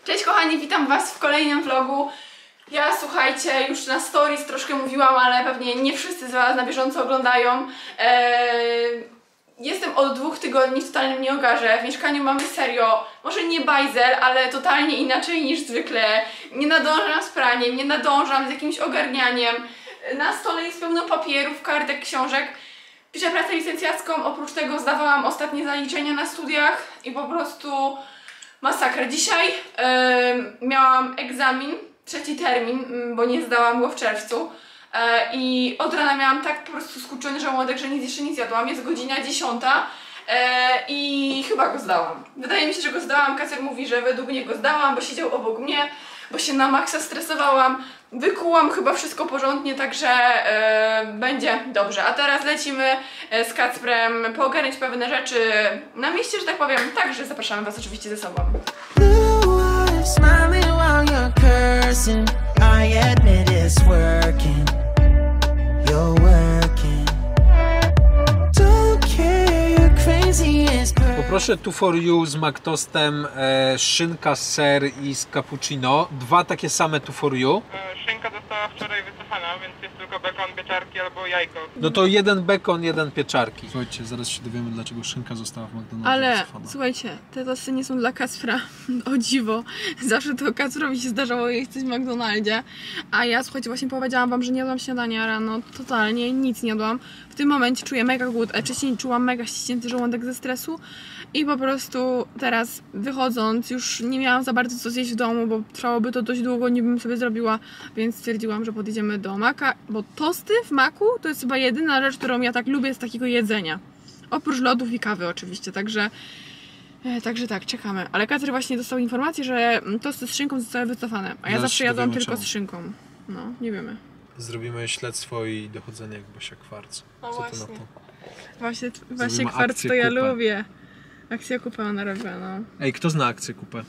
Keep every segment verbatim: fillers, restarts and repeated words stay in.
Cześć kochani, witam was w kolejnym vlogu. Ja, słuchajcie, już na stories troszkę mówiłam, ale pewnie nie wszyscy z was na bieżąco oglądają. Eee, jestem od dwóch tygodni w totalnym nieogarze. W mieszkaniu mamy serio, może nie bajzel, ale totalnie inaczej niż zwykle. Nie nadążam z praniem, nie nadążam z jakimś ogarnianiem. Na stole jest pełno papierów, kartek, książek. Piszę pracę licencjacką, oprócz tego zdawałam ostatnie zaliczenia na studiach i po prostu masakra. Dzisiaj yy, miałam egzamin, trzeci termin, bo nie zdałam go w czerwcu yy, i od rana miałam tak po prostu skurczony żołądek, że nic jeszcze nie zjadłam. Jest godzina dziesiąta yy, i chyba go zdałam. Wydaje mi się, że go zdałam. Kacper mówi, że według niego zdałam, bo siedział obok mnie, bo się na maksa stresowałam. Wykułam chyba wszystko porządnie, także yy, będzie dobrze. A teraz lecimy z Kacprem poogarniać pewne rzeczy na mieście, że tak powiem. Także zapraszamy was oczywiście ze sobą. Poproszę two for you z McToastem, e, szynka, ser i z cappuccino. Dwa takie same two for you. Szynka została wczoraj wycofana, więc jest tylko bekon, pieczarki albo jajko. No to jeden bekon, jeden pieczarki. Słuchajcie, zaraz się dowiemy, dlaczego szynka została w McDonald's Ale wycofana. słuchajcie, te tosty nie są dla Kacpra. O dziwo. Zawsze to Kacprowi się zdarzało jeść coś w McDonaldzie. A ja, słuchajcie, właśnie powiedziałam wam, że nie jadłam śniadania rano. Totalnie nic nie jadłam. W tym momencie czuję mega głód, a wcześniej czułam mega ściśnięty żołądek ze stresu. I po prostu teraz wychodząc już nie miałam za bardzo co zjeść w domu, bo trwałoby to dość długo, nie bym sobie zrobiła, więc stwierdziłam, że podjedziemy do Maka, bo tosty w Maku to jest chyba jedyna rzecz, którą ja tak lubię z takiego jedzenia. Oprócz lodów i kawy oczywiście, także e, także tak, czekamy. Ale Kacper właśnie dostał informację, że tosty z szynką zostały wycofane, a ja Zaraz zawsze się jadłam dowiemy tylko czemu. z szynką. No, nie wiemy. Zrobimy śledztwo i dochodzenie jak Bosia Kwarc. No Co ty na właśnie. to? Właśnie, właśnie Zrobimy kwarc akcję to ja kupę. lubię. Akcja kupa ona robiła, no. Ej, kto zna akcję kupę?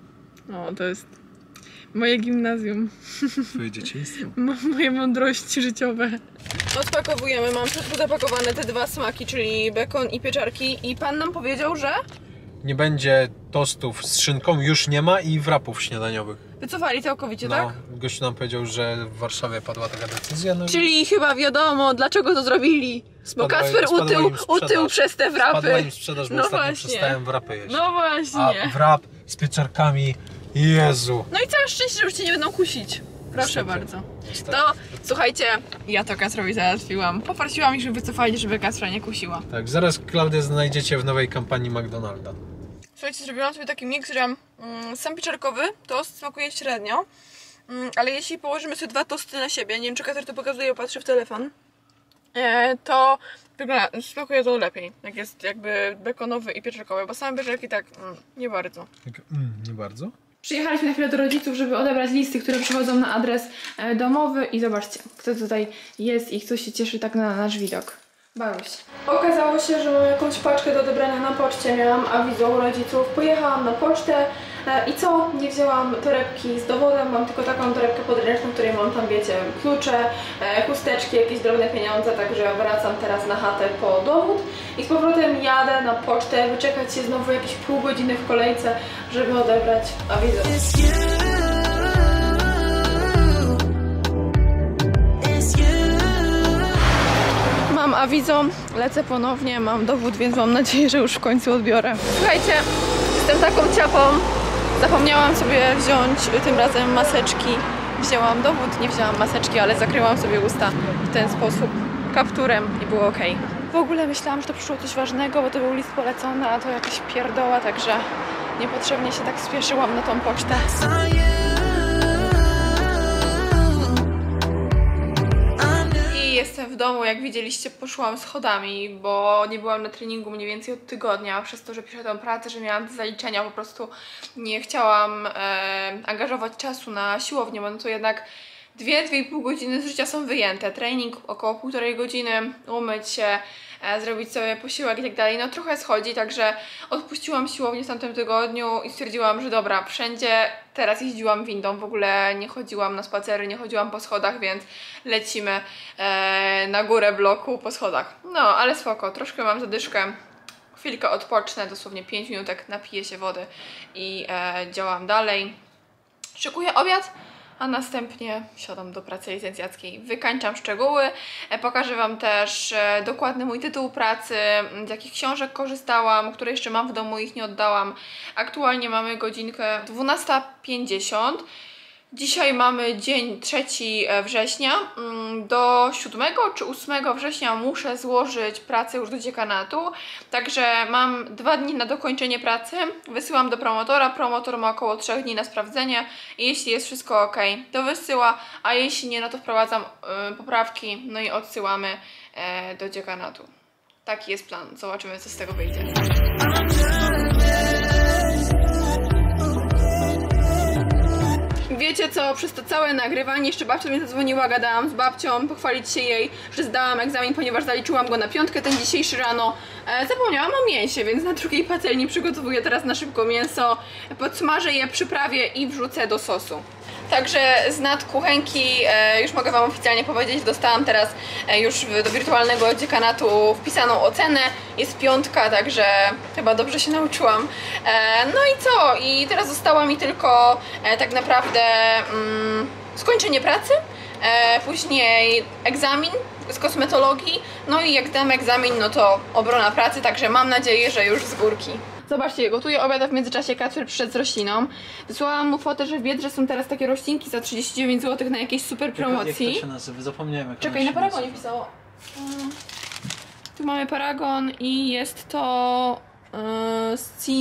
O, to jest moje gimnazjum. Twoje dzieciństwo? Moje mądrości życiowe. Odpakowujemy, mam wszystko zapakowane te dwa smaki, czyli bekon i pieczarki. I pan nam powiedział, że Nie będzie tostów z szynką, już nie ma i wrapów śniadaniowych. wycofali całkowicie, No, tak? gościu nam powiedział, że w Warszawie padła taka decyzja. No i Czyli chyba wiadomo, dlaczego to zrobili. Bo Spadła- Kacper spadła utył, im sprzedaż. utył przez te wrapy. Spadła im sprzedaż, bo No ostatnio właśnie. przestałem wrapy jeść. No A właśnie. wrap z pieczarkami, Jezu. No i całe szczęście, że już cię nie będą kusić. Proszę Niestety. bardzo. Niestety. To słuchajcie, ja to Kacprowi załatwiłam. Poprosiłam ich, żeby wycofali, żeby Kacpra nie kusiła. Tak, zaraz Klaudię znajdziecie w nowej kampanii McDonalda. Słuchajcie, zrobiłam sobie taki miks, że mm, sam pieczarkowy tost smakuje średnio, mm, ale jeśli położymy sobie dwa tosty na siebie, nie wiem czy Kacper to pokazuje, patrzę w telefon, e, to wygląda, smakuje to lepiej, jak jest jakby bekonowy i pieczarkowy, bo same pieczarki tak mm, nie bardzo. Tak, mm, nie bardzo. Przyjechaliśmy na chwilę do rodziców, żeby odebrać listy, które przychodzą na adres e, domowy i zobaczcie, kto tutaj jest i kto się cieszy tak na nasz widok. Baruś. Okazało się, że mam jakąś paczkę do odebrania na poczcie, miałam awizę u rodziców, pojechałam na pocztę e, i co? Nie wzięłam torebki z dowodem, mam tylko taką torebkę podręczną, w której mam tam, wiecie, klucze, e, chusteczki, jakieś drobne pieniądze, także wracam teraz na chatę po dowód i z powrotem jadę na pocztę, wyczekać się znowu jakieś pół godziny w kolejce, żeby odebrać awizę. Mam awizą, lecę ponownie, mam dowód, więc mam nadzieję, że już w końcu odbiorę. Słuchajcie, jestem taką ciapą, zapomniałam sobie wziąć tym razem maseczki. Wzięłam dowód, nie wzięłam maseczki, ale zakryłam sobie usta w ten sposób kapturem i było ok. W ogóle myślałam, że to przyszło coś ważnego, bo to był list polecony, a to jakaś pierdoła, także niepotrzebnie się tak spieszyłam na tą pocztę. Jestem w domu, jak widzieliście, poszłam schodami, bo nie byłam na treningu mniej więcej od tygodnia, przez to, że piszę tę pracę, że miałam te zaliczenia, po prostu nie chciałam e, angażować czasu na siłownię, bo no to jednak dwie, dwie i pół godziny z życia są wyjęte. Trening około półtorej godziny, umyć się, e, zrobić sobie posiłek i tak dalej. No trochę schodzi, także odpuściłam siłownię w tamtym tygodniu i stwierdziłam, że dobra, wszędzie teraz jeździłam windą, w ogóle nie chodziłam na spacery, nie chodziłam po schodach, więc lecimy e, na górę bloku po schodach. No, ale spoko, troszkę mam zadyszkę. Chwilkę odpocznę, dosłownie pięć minutek, napiję się wody i e, działam dalej. Szykuję obiad, a następnie siadam do pracy licencjackiej. Wykańczam szczegóły, pokażę Wam też dokładny mój tytuł pracy, z jakich książek korzystałam, które jeszcze mam w domu, ich nie oddałam. Aktualnie mamy godzinkę dwunasta pięćdziesiąt. Dzisiaj mamy dzień trzeciego września. Do siódmego czy ósmego września muszę złożyć pracę już do dziekanatu. Także mam dwa dni na dokończenie pracy. Wysyłam do promotora. Promotor ma około trzech dni na sprawdzenie. I jeśli jest wszystko ok, to wysyła. A jeśli nie, no to wprowadzam y, poprawki. No i odsyłamy y, do dziekanatu. Taki jest plan. Zobaczymy, co z tego wyjdzie. Wiecie co, przez to całe nagrywanie jeszcze babcia mnie zadzwoniła, gadałam z babcią, pochwalić się jej, że zdałam egzamin, ponieważ zaliczyłam go na piątkę ten dzisiejszy rano. E, zapomniałam o mięsie, więc na drugiej patelni przygotowuję teraz na szybko mięso, podsmażę je, przyprawię i wrzucę do sosu. Także z nad kuchenki e, już mogę Wam oficjalnie powiedzieć, dostałam teraz e, już w, do wirtualnego dziekanatu wpisaną ocenę, jest piątka, także chyba dobrze się nauczyłam. E, no i co? I teraz została mi tylko e, tak naprawdę mm, skończenie pracy, e, później egzamin z kosmetologii, no i jak dam egzamin, no to obrona pracy, także mam nadzieję, że już z górki. Zobaczcie, gotuję obiad, a w międzyczasie Kacper przyszedł z rośliną. Wysłałam mu fotę, że w Biedrze są teraz takie roślinki za trzydzieści dziewięć złotych na jakiejś super promocji. Jak to się nazywa? Zapomniałem, jak Czekaj, na Paragonie pisało. Hmm. Tu mamy Paragon i jest to yy,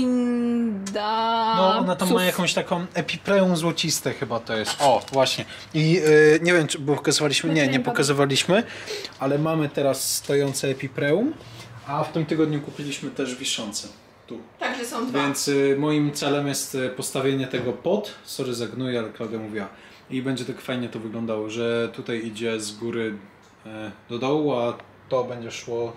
Cinda. No, ona tam ma jakąś taką epipreum złociste chyba to jest. O, właśnie. I yy, nie wiem, czy bo pokazywaliśmy. Nie, nie pokazywaliśmy, ale mamy teraz stojące epipreum, a w tym tygodniu kupiliśmy też wiszące. Tu. Także są dwa. Więc y, moim celem jest postawienie tego pod. Sorry, zagnuję, ale Klaudia mówiła. I będzie tak fajnie to wyglądało, że tutaj idzie z góry y, do dołu, a to będzie szło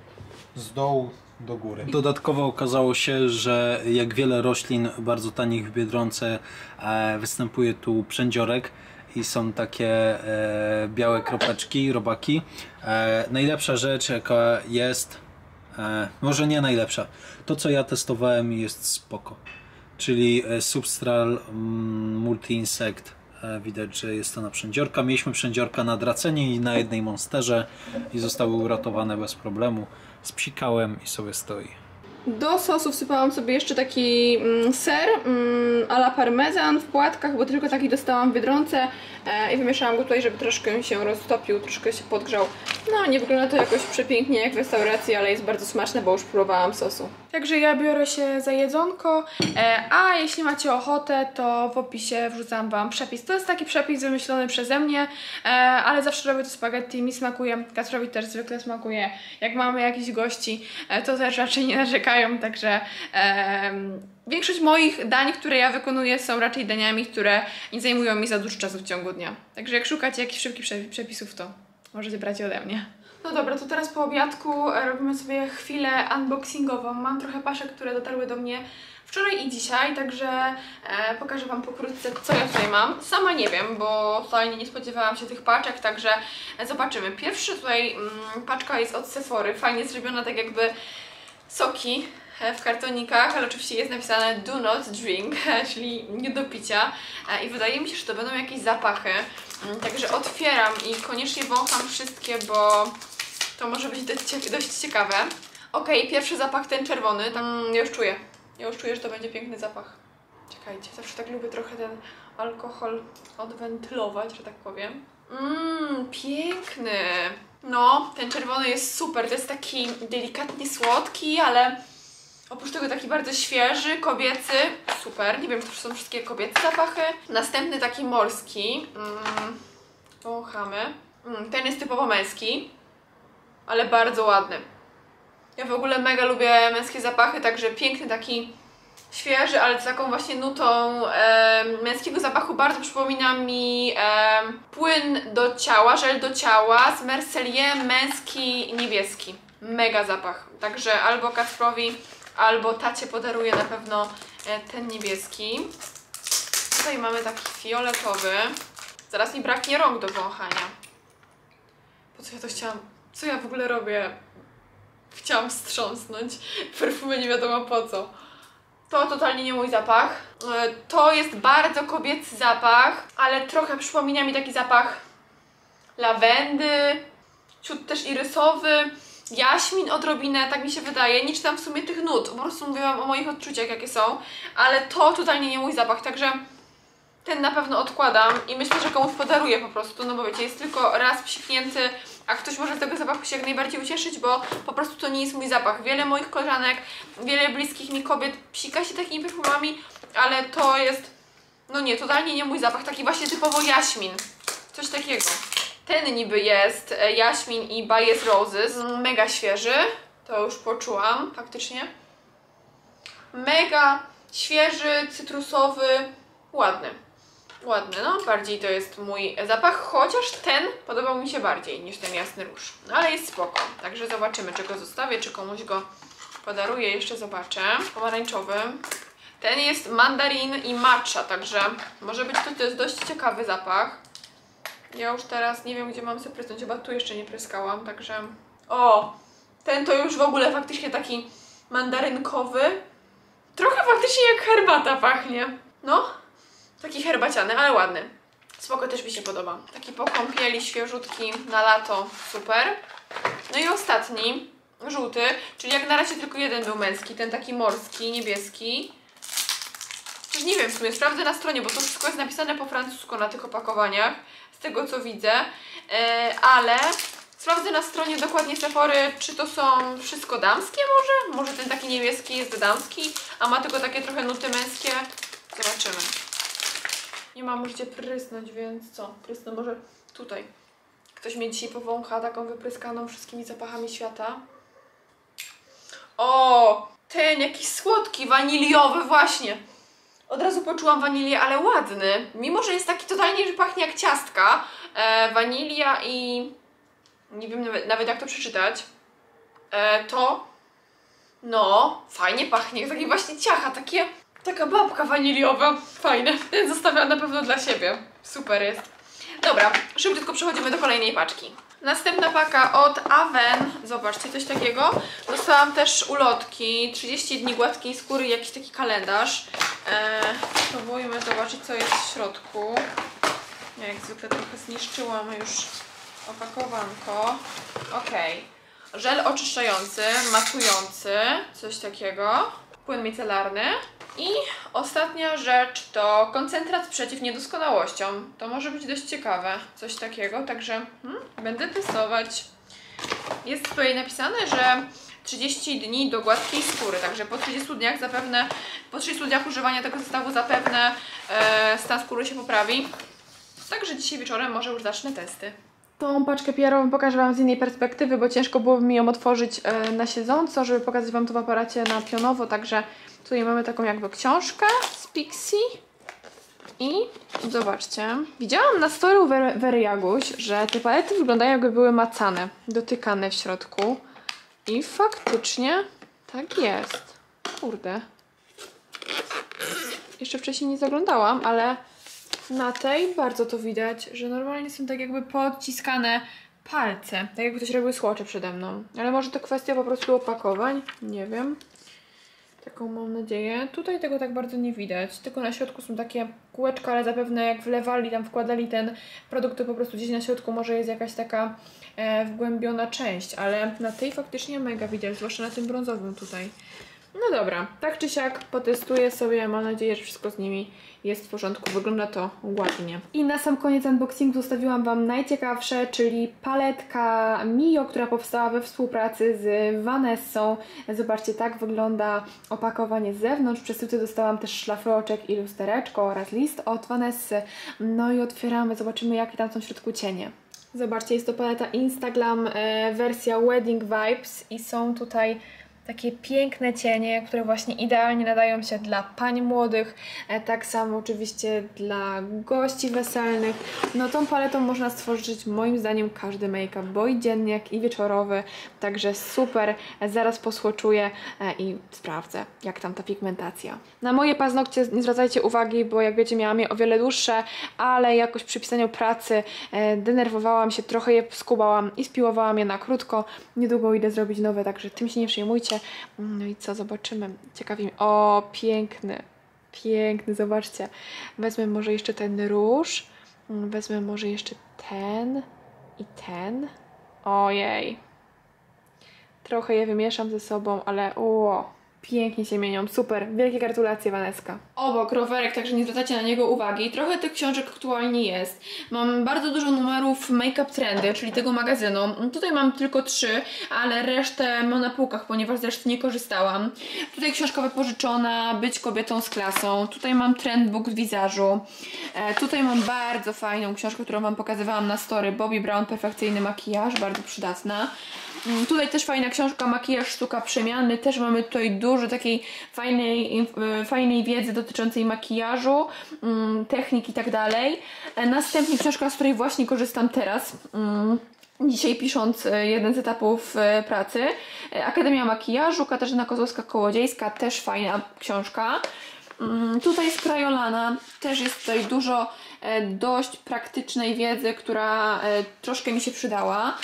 z dołu do góry. Dodatkowo okazało się, że jak wiele roślin bardzo tanich w Biedronce e, występuje tu przędziorek i są takie e, białe kropeczki, robaki. E, najlepsza rzecz jaka jest, e, może nie najlepsza, to co ja testowałem jest spoko. Czyli e, Substral mm, Multi-Insect. E, widać, że jest to na przędziorka. Mieliśmy przędziorka na dracenie i na jednej monsterze i zostały uratowane bez problemu. Spsikałem i sobie stoi. Do sosu wsypałam sobie jeszcze taki mm, ser mm, a la parmezan w płatkach, bo tylko taki dostałam w Biedronce e, i wymieszałam go tutaj, żeby troszkę się roztopił, troszkę się podgrzał. No, nie wygląda to jakoś przepięknie jak w restauracji, ale jest bardzo smaczne, bo już próbowałam sosu. Także ja biorę się za jedzonko, e, a jeśli macie ochotę, to w opisie wrzucam Wam przepis. To jest taki przepis wymyślony przeze mnie, e, ale zawsze robię to spaghetti, mi smakuje, Kacprowi też zwykle smakuje. Jak mamy jakichś gości, e, to też raczej nie narzekają, także e, większość moich dań, które ja wykonuję, są raczej daniami, które nie zajmują mi za dużo czasu w ciągu dnia. Także jak szukacie jakichś szybkich przepisów, to możecie brać ode mnie. No dobra, to teraz po obiadku robimy sobie chwilę unboxingową. Mam trochę paczek, które dotarły do mnie wczoraj i dzisiaj, także e, pokażę Wam pokrótce, co ja tutaj mam. Sama nie wiem, bo totalnie nie spodziewałam się tych paczek, także zobaczymy. Pierwszy tutaj mm, paczka jest od Sephory, fajnie zrobiona, tak jakby soki w kartonikach, ale oczywiście jest napisane do not drink, czyli nie do picia i wydaje mi się, że to będą jakieś zapachy, także otwieram i koniecznie wącham wszystkie, bo to może być dość, dość ciekawe. Ok, pierwszy zapach ten czerwony, tak, ja już czuję, ja już czuję, że to będzie piękny zapach. Czekajcie, zawsze tak lubię trochę ten alkohol odwentylować, że tak powiem. Mmm, piękny! No, ten czerwony jest super, to jest taki delikatnie słodki, ale oprócz tego taki bardzo świeży, kobiecy, super, nie wiem, czy to są wszystkie kobiece zapachy. Następny taki morski, mm, wąchamy, mm, ten jest typowo męski, ale bardzo ładny. Ja w ogóle mega lubię męskie zapachy, także piękny taki świeży, ale z taką właśnie nutą e, męskiego zapachu. Bardzo przypomina mi e, płyn do ciała, żel do ciała z Mercelier, męski niebieski. Mega zapach, także albo Kacprowi, albo tacie podaruję na pewno e, ten niebieski. Tutaj mamy taki fioletowy. Zaraz mi braknie rąk do wąchania. Po co ja to chciałam? Co ja w ogóle robię? Chciałam wstrząsnąć perfumę, nie wiadomo po co. To totalnie nie mój zapach. To jest bardzo kobiecy zapach, ale trochę przypomina mi taki zapach lawendy, ciut też irysowy, jaśmin odrobinę, tak mi się wydaje. Nie czytam w sumie tych nut, po prostu mówię wam o moich odczuciach jakie są, ale to totalnie nie mój zapach, także ten na pewno odkładam i myślę, że komuś podaruję po prostu, no bo wiecie, jest tylko raz psiknięty, a ktoś może z tego zapachu się jak najbardziej ucieszyć, bo po prostu to nie jest mój zapach. Wiele moich koleżanek, wiele bliskich mi kobiet psika się takimi perfumami, ale to jest, no nie, totalnie nie mój zapach, taki właśnie typowo jaśmin, coś takiego. Ten niby jest jaśmin i Bias Roses, mega świeży, to już poczułam faktycznie. Mega świeży, cytrusowy, ładny. Ładny, no, bardziej to jest mój zapach, chociaż ten podobał mi się bardziej niż ten jasny róż. No ale jest spoko, także zobaczymy, czy go zostawię, czy komuś go podaruję, jeszcze zobaczę. Pomarańczowy. Ten jest mandarin i matcha, także może być to, to jest dość ciekawy zapach. Ja już teraz nie wiem, gdzie mam sobie prysnąć, chyba tu jeszcze nie pryskałam, także... O! Ten to już w ogóle faktycznie taki mandarynkowy. Trochę faktycznie jak herbata pachnie. No, taki herbaciany, ale ładny. Spoko, też mi się podoba. Taki po kąpieli, świeżutki, na lato, super. No i ostatni, żółty, czyli jak na razie tylko jeden był męski, ten taki morski, niebieski. Przecież nie wiem, w sumie sprawdzę na stronie, bo to wszystko jest napisane po francusku na tych opakowaniach, z tego co widzę, e, ale sprawdzę na stronie dokładnie Sephory, czy to są wszystko damskie może? Może ten taki niebieski jest damski, a ma tylko takie trochę nuty męskie. Zobaczymy. Nie mam już gdzie prysnąć, więc co? Prysnę może tutaj. Ktoś mnie dzisiaj powącha taką wypryskaną wszystkimi zapachami świata. O! Ten jakiś słodki, waniliowy właśnie. Od razu poczułam wanilię, ale ładny. Mimo że jest taki totalnie, że pachnie jak ciastka. E, wanilia i... nie wiem nawet, nawet jak to przeczytać. E, to... no, fajnie pachnie. Taki właśnie ciacha, takie... taka babka waniliowa. Fajne. Ten zostawiam na pewno dla siebie. Super jest. Dobra, szybciutko przechodzimy do kolejnej paczki. Następna paka od Aven. Zobaczcie, coś takiego. Dostałam też ulotki. trzydzieści dni gładkiej skóry, jakiś taki kalendarz. Eee, spróbujmy zobaczyć, co jest w środku. Ja jak zwykle trochę zniszczyłam już opakowanko. Ok. Żel oczyszczający, matujący. Coś takiego. Płyn micelarny. I ostatnia rzecz to koncentrat przeciw niedoskonałościom. To może być dość ciekawe, coś takiego, także hmm, będę testować. Jest tutaj napisane, że trzydzieści dni do gładkiej skóry, także po trzydziestu dniach zapewne, po trzydziestu dniach używania tego zestawu zapewne e, stan skóry się poprawi. Także dzisiaj wieczorem może już zacznę testy. Tą paczkę P R-ową pokażę Wam z innej perspektywy, bo ciężko byłoby mi ją otworzyć e, na siedząco, żeby pokazać Wam to w aparacie na pionowo, także tutaj mamy taką jakby książkę z Pixi i zobaczcie, widziałam na story u Wery Jaguś, że te palety wyglądają jakby były macane, dotykane w środku i faktycznie tak jest. Kurde. Jeszcze wcześniej nie zaglądałam, ale na tej bardzo to widać, że normalnie są tak jakby podciskane palce, tak jakby ktoś robił słocze przede mną, ale może to kwestia po prostu opakowań, nie wiem. Taką mam nadzieję. Tutaj tego tak bardzo nie widać, tylko na środku są takie kółeczka, ale zapewne jak wlewali, tam wkładali ten produkt, to po prostu gdzieś na środku może jest jakaś taka e, wgłębiona część, ale na tej faktycznie mega widać, zwłaszcza na tym brązowym tutaj. No dobra, tak czy siak potestuję sobie, mam nadzieję, że wszystko z nimi jest w porządku, wygląda to ładnie. I na sam koniec unboxingu zostawiłam Wam najciekawsze, czyli paletka Mio, która powstała we współpracy z Vanessą. Zobaczcie, tak wygląda opakowanie z zewnątrz. Przesyłce dostałam też szlafroczek i lustereczko oraz list od Vanessy. No i otwieramy, zobaczymy jakie tam są w środku cienie. Zobaczcie, jest to paleta Instaglam, e, wersja Wedding Vibes i są tutaj takie piękne cienie, które właśnie idealnie nadają się dla pań młodych, e, tak samo oczywiście dla gości weselnych. No tą paletą można stworzyć moim zdaniem każdy make-up, bo i dziennie, jak i wieczorowy, także super. E, zaraz posłoczuję e, i sprawdzę, jak tam ta pigmentacja. Na moje paznokcie nie zwracajcie uwagi, bo jak wiecie miałam je o wiele dłuższe, ale jakoś przy pisaniu pracy e, denerwowałam się, trochę je skubałam i spiłowałam je na krótko. Niedługo idę zrobić nowe, także tym się nie przejmujcie. pracę. No i co, zobaczymy. Ciekawi mnie. O, piękny. Piękny, zobaczcie. Wezmę może jeszcze ten róż. Wezmę może jeszcze ten i ten. Ojej. Trochę je wymieszam ze sobą, ale o, pięknie się mienią, super. Wielkie gratulacje, Waneska. Obok rowerek, także nie zwracacie na niego uwagi. Trochę tych książek aktualnie jest. Mam bardzo dużo numerów Make Up Trendy, czyli tego magazynu. Tutaj mam tylko trzy, ale resztę mam na półkach, ponieważ z reszty nie korzystałam. Tutaj książka wypożyczona, Być kobietą z klasą. Tutaj mam Trendbook z wizażu. E, tutaj mam bardzo fajną książkę, którą wam pokazywałam na story. Bobbi Brown, Perfekcyjny makijaż, bardzo przydatna. Tutaj też fajna książka, Makijaż, sztuka przemiany. Też mamy tutaj dużo takiej fajnej, fajnej wiedzy dotyczącej makijażu, technik i tak dalej. Następnie książka, z której właśnie korzystam teraz, dzisiaj pisząc jeden z etapów pracy. Akademia Makijażu, Katarzyna Kozłowska-Kołodziejska, też fajna książka. Tutaj z Krajolana też jest tutaj dużo dość praktycznej wiedzy, która troszkę mi się przydała.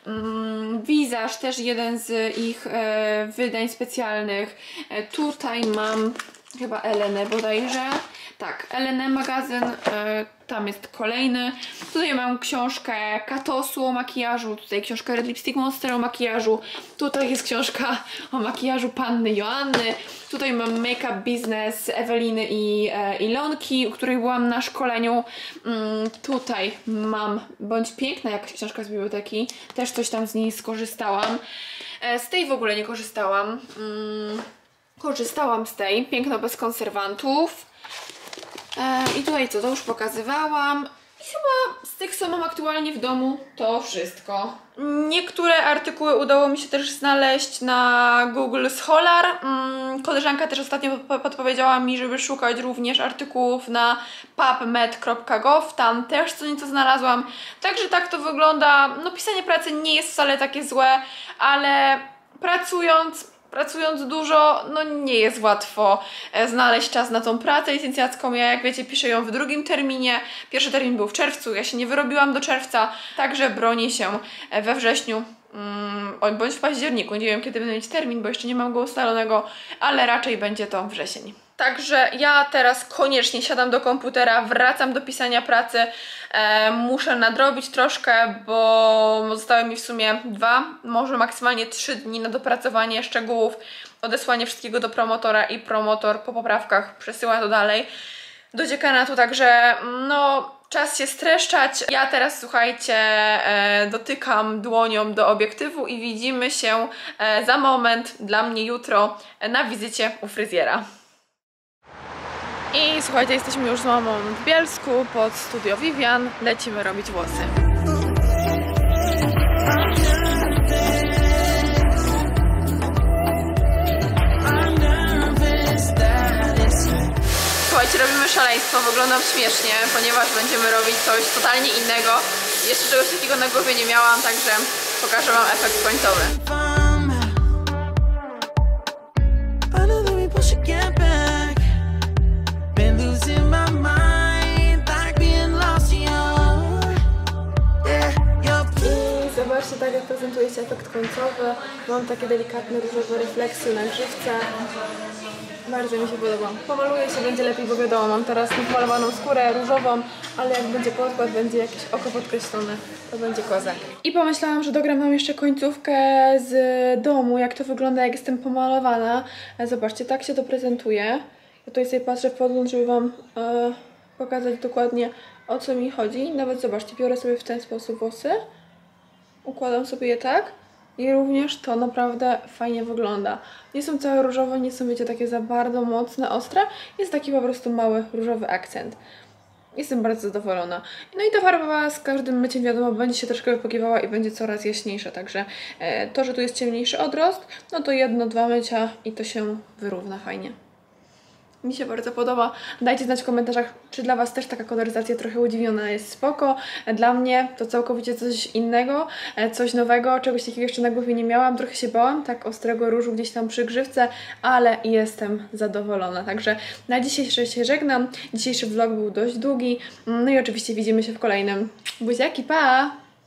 Wizaż, też jeden z ich wydań specjalnych. Tutaj mam chyba Elenę bodajże. Tak, Elenę magazyn, tam jest kolejny. Tutaj mam książkę Katosu o makijażu, tutaj książkę Red Lipstick Monster o makijażu. Tutaj jest książka o makijażu Panny Joanny. Tutaj mam Make Up Business Eweliny i e, Ilonki, u której byłam na szkoleniu. Mm, tutaj mam Bądź piękna, jakaś książka z biblioteki. Też coś tam z niej skorzystałam. E, z tej w ogóle nie korzystałam. Mm, korzystałam z tej. Piękno bez konserwantów. E, I tutaj co, to już pokazywałam. I chyba z tych, co mam aktualnie w domu, to wszystko. Niektóre artykuły udało mi się też znaleźć na Google Scholar. Koleżanka też ostatnio podpowiedziała mi, żeby szukać również artykułów na pubmed kropka gov. Tam też co nieco znalazłam. Także tak to wygląda. No, pisanie pracy nie jest wcale takie złe, ale pracując... Pracując dużo, no nie jest łatwo znaleźć czas na tą pracę licencjacką. Ja, jak wiecie, piszę ją w drugim terminie. Pierwszy termin był w czerwcu, ja się nie wyrobiłam do czerwca, także bronię się we wrześniu mm, bądź w październiku. Nie wiem, kiedy będę mieć termin, bo jeszcze nie mam go ustalonego, ale raczej będzie to wrzesień. Także ja teraz koniecznie siadam do komputera, wracam do pisania pracy. E, muszę nadrobić troszkę, bo zostały mi w sumie dwa, może maksymalnie trzy dni na dopracowanie szczegółów, odesłanie wszystkiego do promotora i promotor po poprawkach przesyła to dalej do dziekanatu, także no czas się streszczać. Ja teraz, słuchajcie, e, dotykam dłonią do obiektywu i widzimy się e, za moment, dla mnie jutro, na wizycie u fryzjera. I słuchajcie, jesteśmy już z mamą w Bielsku pod studio Vivian. Lecimy robić włosy. Słuchajcie, robimy szaleństwo, wyglądam śmiesznie, ponieważ będziemy robić coś totalnie innego. Jeszcze czegoś takiego na głowie nie miałam, także pokażę wam efekt końcowy. Zobaczcie, tak jak prezentuje się efekt końcowy. Mam takie delikatne różowe refleksje na grzywce. Bardzo mi się podoba. Pomaluję się, będzie lepiej, bo wiadomo, mam teraz pomalowaną skórę różową, ale jak będzie podkład, będzie jakieś oko podkreślone, to będzie kozak. I pomyślałam, że dogram wam jeszcze końcówkę z domu, jak to wygląda, jak jestem pomalowana. Zobaczcie, tak się to prezentuje. Ja tutaj sobie patrzę w podgląd, żeby wam e, pokazać dokładnie, o co mi chodzi. Nawet zobaczcie, biorę sobie w ten sposób włosy. Układam sobie je tak i również to naprawdę fajnie wygląda. Nie są całe różowe, nie są, wiecie, takie za bardzo mocne, ostre. Jest taki po prostu mały różowy akcent. Jestem bardzo zadowolona. No i ta farba z każdym myciem, wiadomo, będzie się troszkę wypłakiwała i będzie coraz jaśniejsza. Także e, to, że tu jest ciemniejszy odrost, no to jedno, dwa mycia i to się wyrówna fajnie. Mi się bardzo podoba. Dajcie znać w komentarzach, czy dla was też taka koloryzacja trochę udziwniona jest spoko. Dla mnie to całkowicie coś innego, coś nowego, czegoś takiego jeszcze na głowie nie miałam. Trochę się bałam, tak ostrego różu gdzieś tam przy grzywce, ale jestem zadowolona. Także na dzisiaj się żegnam. Dzisiejszy vlog był dość długi. No i oczywiście widzimy się w kolejnym. Buziaki, pa!